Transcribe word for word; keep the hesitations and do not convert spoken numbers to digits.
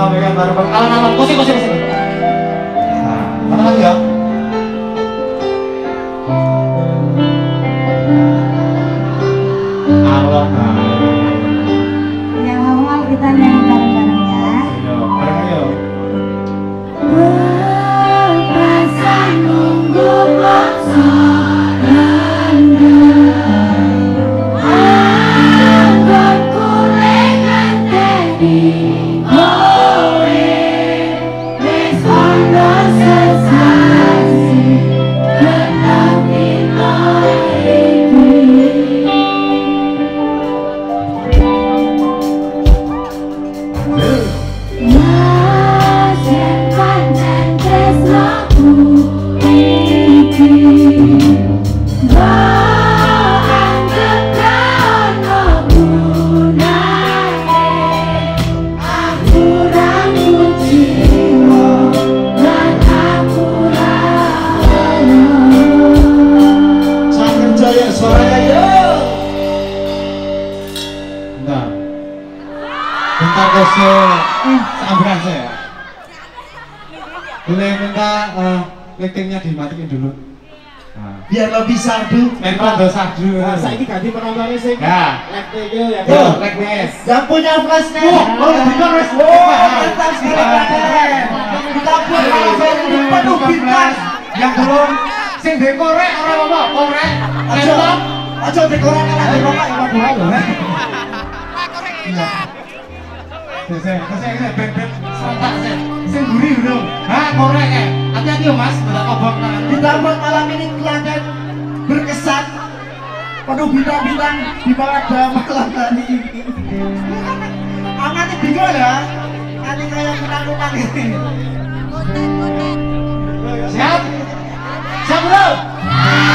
megang bareng kalau nama kursi kursi kursi. Nah, mana lagi ya? Allah. Yang awal kita nyanyi bareng-bareng ya. Ayo, bareng ayo. Berpasan nunggu paksa. Seamburan saya. Boleh minta uh, lightingnya dimatiin dulu. Nah. Biar lebih sardu. Memang ada sardu. Nah, saya ini ganti penontonnya sih. Ya. Lightingnya ya. Yo, lightingnya. Yang punya flashnya. Oh, bener wes. Oh, mantap sekali. Kita buat malam ini penuh bintang. Yang belum sing dekorek orang apa? Korek. Aja. Aja dekorek ala dekorek apa buah lho. Iya. Saya, saya, saya, beb-beb, serentak saya, saya gurih dulu. Hah, korek ya? Hati-hati ya mas, tidak kobong tangan. Kita buat malam ini kelihatan berkesan, penuh bintang-bintang di pada malam hari ini. Ah, nanti bingung ya, nanti kayak menang-menang ini. Siap? Siap belum?